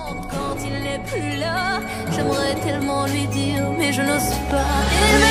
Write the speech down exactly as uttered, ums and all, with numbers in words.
Quand il n'est plus là, j'aimerais tellement lui dire, mais je n'ose pas.